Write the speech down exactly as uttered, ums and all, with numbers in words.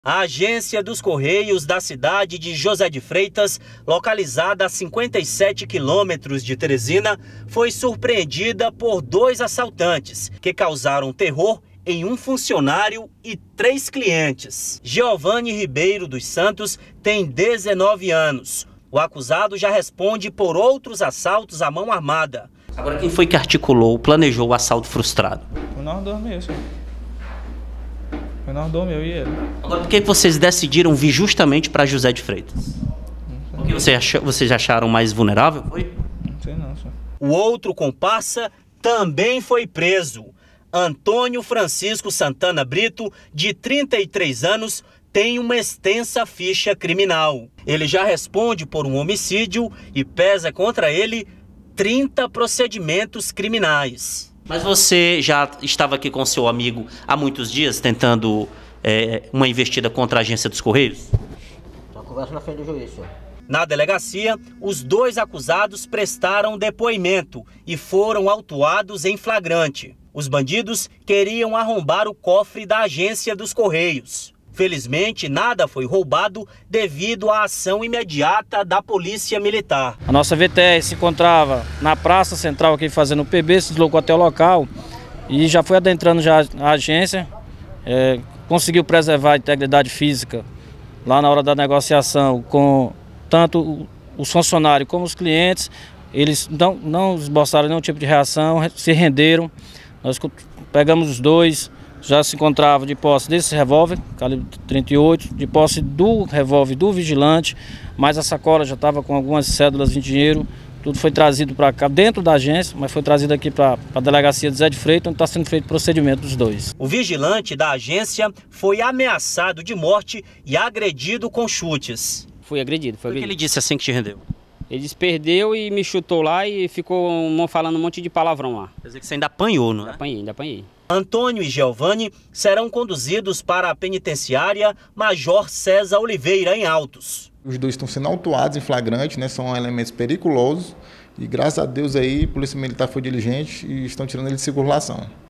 A agência dos Correios da cidade de José de Freitas, localizada a cinquenta e sete quilômetros de Teresina, foi surpreendida por dois assaltantes que causaram terror em um funcionário e três clientes. Giovanni Ribeiro dos Santos tem dezenove anos. O acusado já responde por outros assaltos à mão armada. Agora, quem foi que articulou, planejou o assalto frustrado? Foi nós dois mesmo. Foi nós dois, eu e ele. Agora, por que vocês decidiram vir justamente para José de Freitas? Porque vocês acham, vocês acharam mais vulnerável? Foi? Não sei não, senhor. O outro comparsa também foi preso. Antônio Francisco Santana Brito, de trinta e três anos, tem uma extensa ficha criminal. Ele já responde por um homicídio e pesa contra ele trinta procedimentos criminais. Mas você já estava aqui com seu amigo há muitos dias tentando é, uma investida contra a agência dos Correios? Uma conversa na frente do juiz, senhor. Na delegacia, os dois acusados prestaram depoimento e foram autuados em flagrante. Os bandidos queriam arrombar o cofre da agência dos Correios. Felizmente, nada foi roubado devido à ação imediata da Polícia Militar. A nossa V T R se encontrava na Praça Central aqui fazendo o P B, se deslocou até o local e já foi adentrando já a agência, é, conseguiu preservar a integridade física lá na hora da negociação com tanto os funcionários como os clientes. Eles não, não esboçaram nenhum tipo de reação, se renderam. Nós pegamos os dois. Já se encontrava de posse desse revólver, calibre trinta e oito, de posse do revólver do vigilante, mas a sacola já estava com algumas cédulas de dinheiro. Tudo foi trazido para cá, dentro da agência, mas foi trazido aqui para a delegacia de José de Freitas, onde está sendo feito o procedimento dos dois. O vigilante da agência foi ameaçado de morte e agredido com chutes. Fui agredido, foi O que agredido. ele disse assim que te rendeu? Ele disse, perdeu e me chutou lá e ficou falando um monte de palavrão lá. Quer dizer que você ainda apanhou, não é? Ainda apanhei, ainda apanhei. Antônio e Giovanni serão conduzidos para a penitenciária Major César Oliveira, em Altos. Os dois estão sendo autuados em flagrante, né? São elementos periculosos e graças a Deus aí a Polícia Militar foi diligente e estão tirando ele de circulação.